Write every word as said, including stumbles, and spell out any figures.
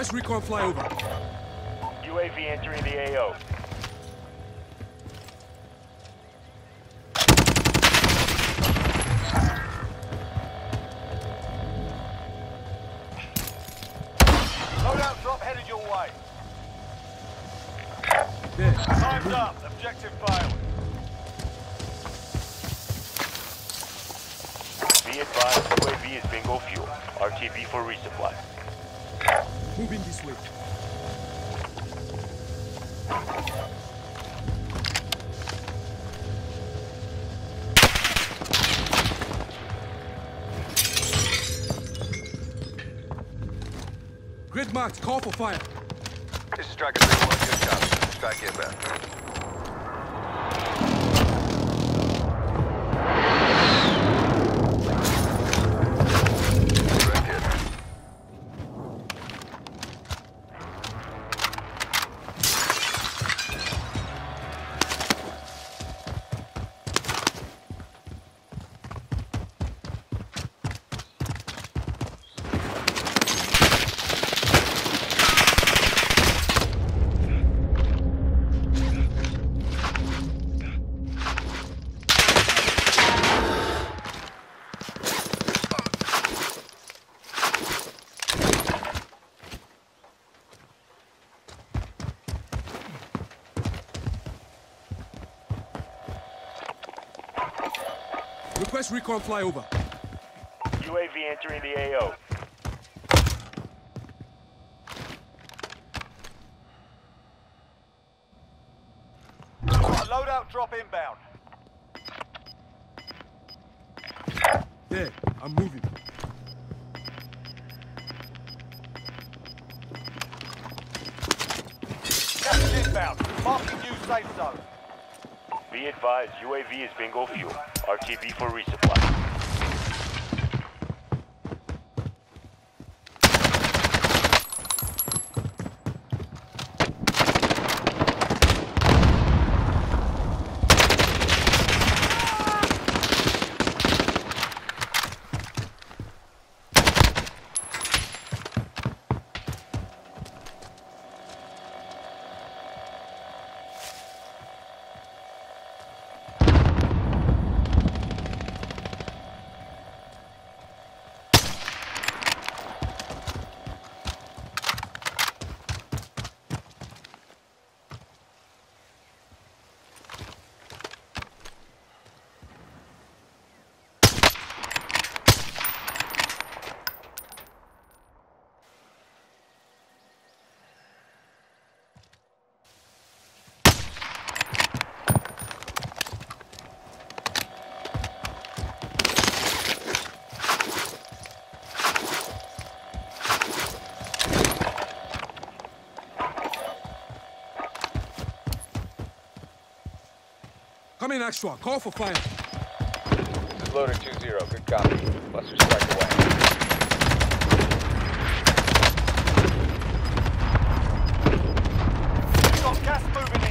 Request recon flyover. U A V entering the A O. Loadout drop headed your way. There. Time's up. Objective failed. Be advised, U A V is bingo fuel. R T B for resupply. Moving this way. Grid marked. Call for fire. This is Striker three one. Good copy. Strike inbound. Direct hit. Request recon flyover. U A V entering the A O. Got a loadout drop inbound. There. I'm moving. Gas inbound. Marking new safe zone. Be advised, U A V is bingo fuel. R T B for resupply. Come in, extra. Call for fire. This is Loader two zero. Good copy. Buster strike away. Got gas moving